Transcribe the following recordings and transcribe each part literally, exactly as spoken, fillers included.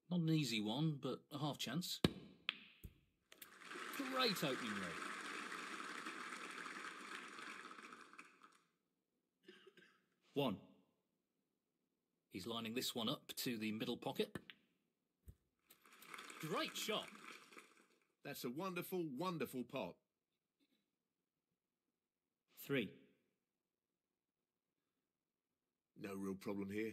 Not an easy one, but a half chance. Great opening leg. One. He's lining this one up to the middle pocket. Great shot. That's a wonderful, wonderful pot. Three. No real problem here.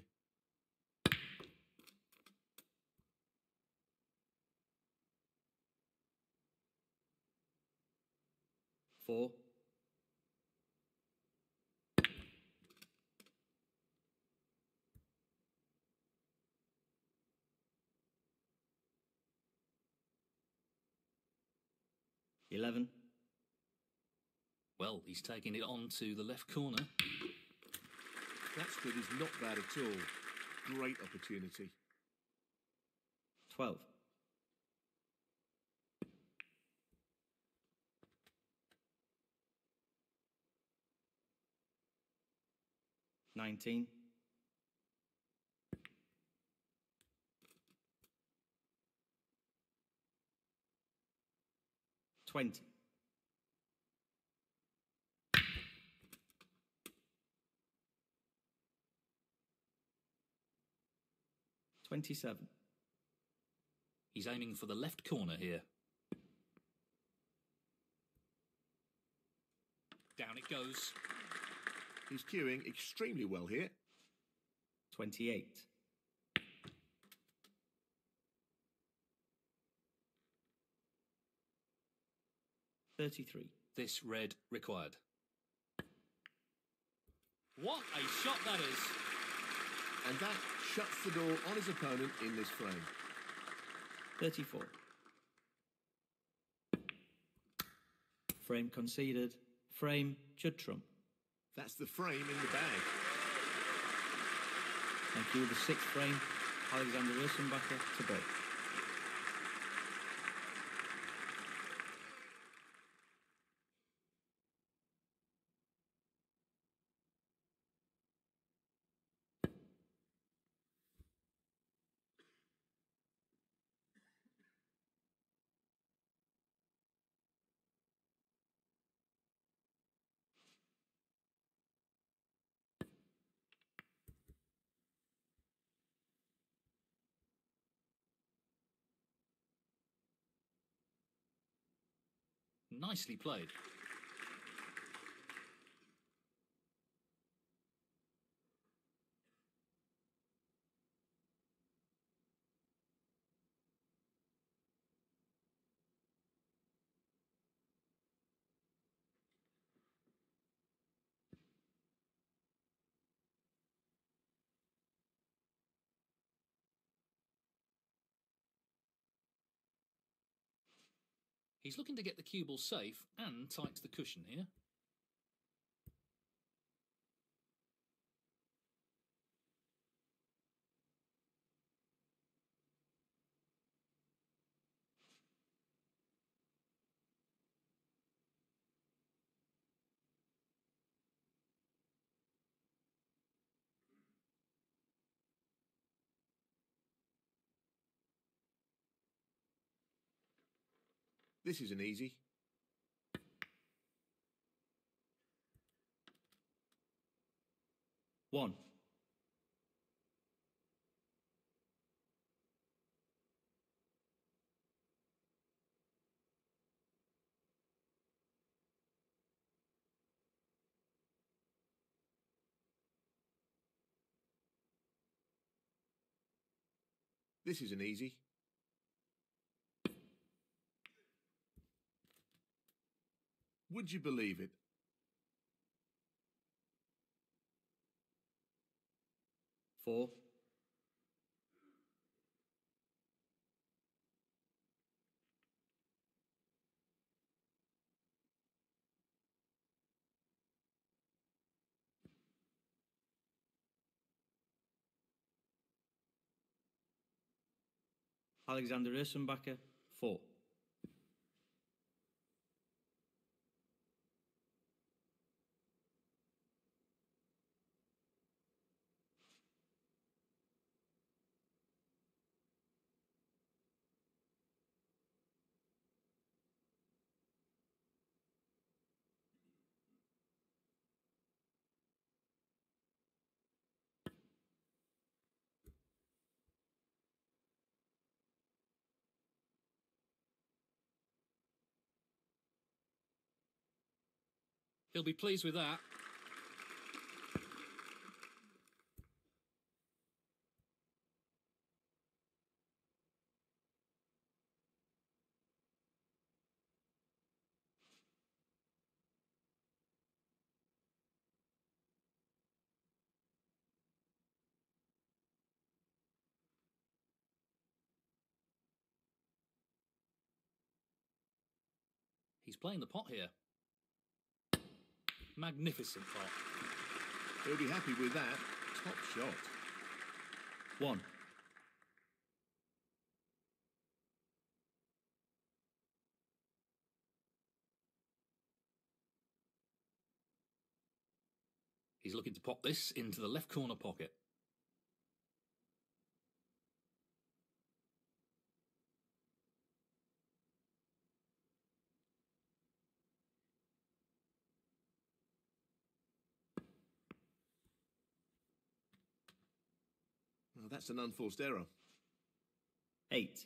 Four. Eleven. Well, he's taking it on to the left corner. That squid is not bad at all. Great opportunity. Twelve. Nineteen. Twenty. Twenty-seven. He's aiming for the left corner here. Down it goes. He's cueing extremely well here. Twenty-eight. Thirty-three. This red required. What a shot that is. And that shuts the door on his opponent in this frame. Thirty-four. Frame conceded. Frame should trump. That's the frame in the bag. Thank you. The sixth frame, Alexander Ilsenbacher to break. Nicely played. He's looking to get the cue ball safe and tight to the cushion here. This isn't easy. One. This isn't easy. Would you believe it? Four. Alexander Ilsenbacher, four. He'll be pleased with that. He's playing the pot here. Magnificent pot. He'll be happy with that. Top shot. One. He's looking to pop this into the left corner pocket. Well, that's an unforced error. Eight.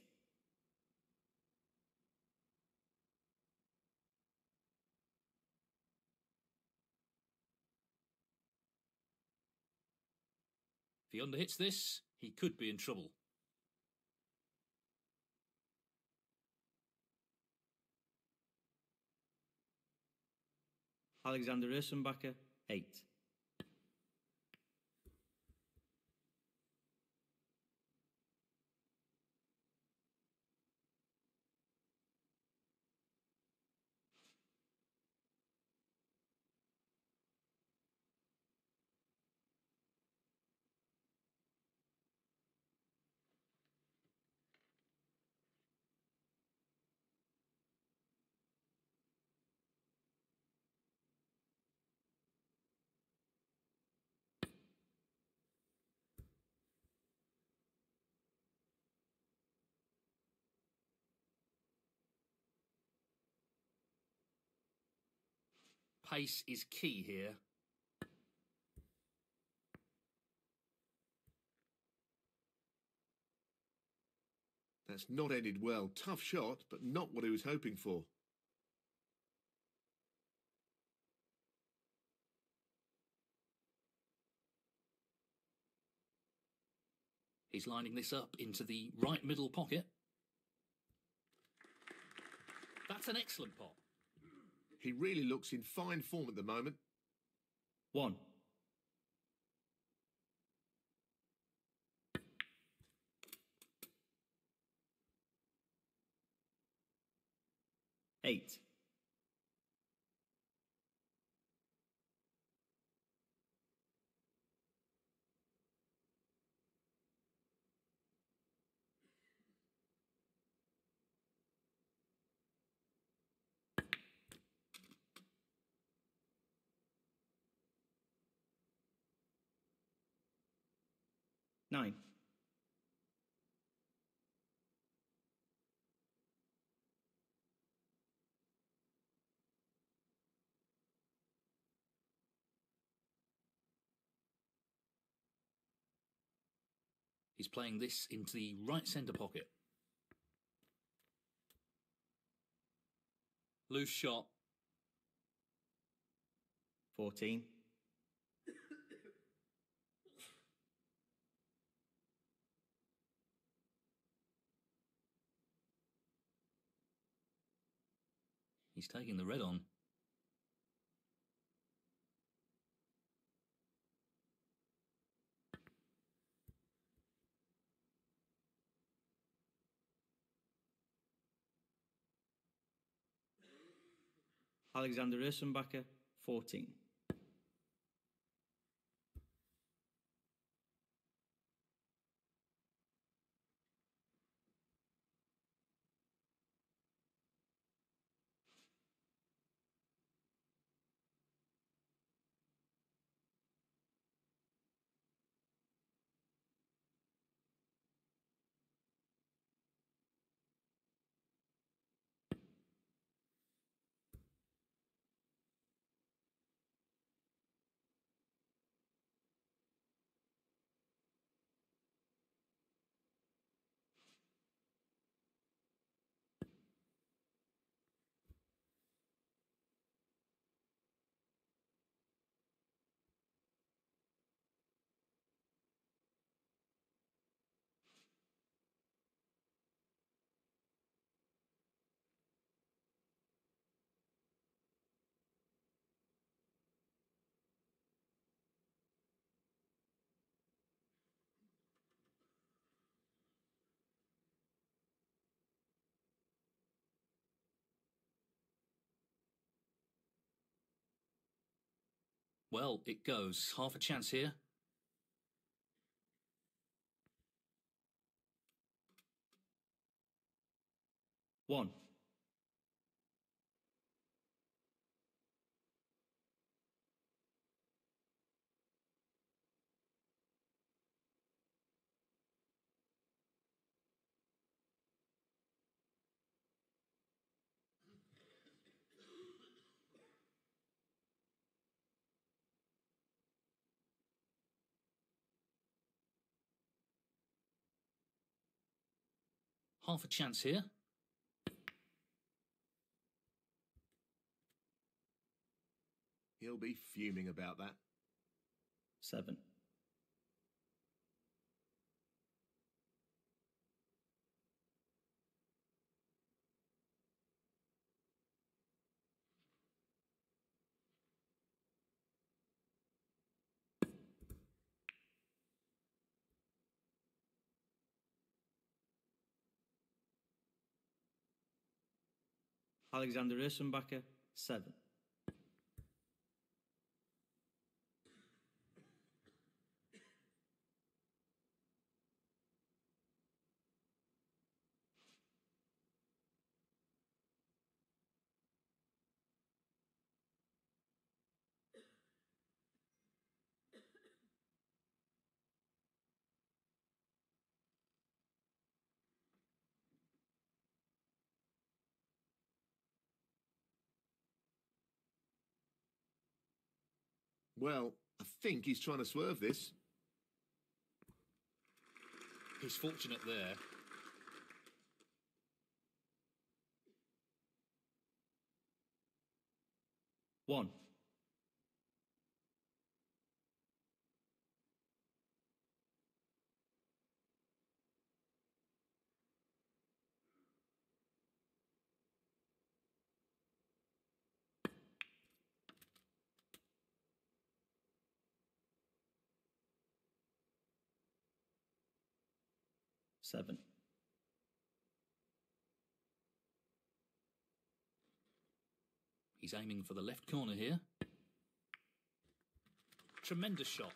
If he underhits this, he could be in trouble. Alexander Ursenbacher, eight. Pace is key here. That's not ended well. Tough shot, but not what he was hoping for. He's lining this up into the right middle pocket. That's an excellent pot. He really looks in fine form at the moment. One. Eight. Nine. He's playing this into the right centre pocket. Loose shot. Fourteen. He's taking the red on. Alexander Ursenbacher, fourteen. Well, it goes. Half a chance here. One. Half a chance here. He'll be fuming about that. Seven. Alexander Ursenbacher, seven. Well, I think he's trying to swerve this. He's fortunate there. One. Seven. He's aiming for the left corner here. Tremendous shot.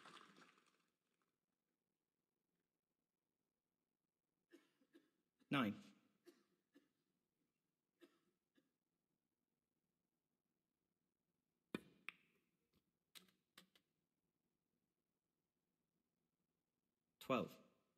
Nine. Twelve.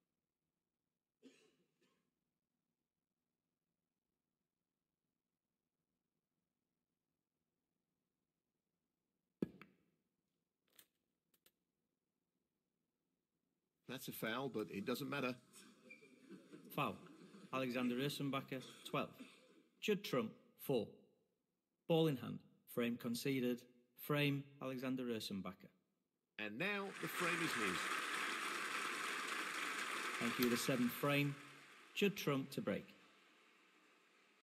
That's a foul, but it doesn't matter. Foul. Alexander Ursenbacher, twelve. Judd Trump, four. Ball in hand. Frame conceded. Frame, Alexander Ursenbacher. And now the frame is his. Thank you, the seventh frame. Judd Trump to break.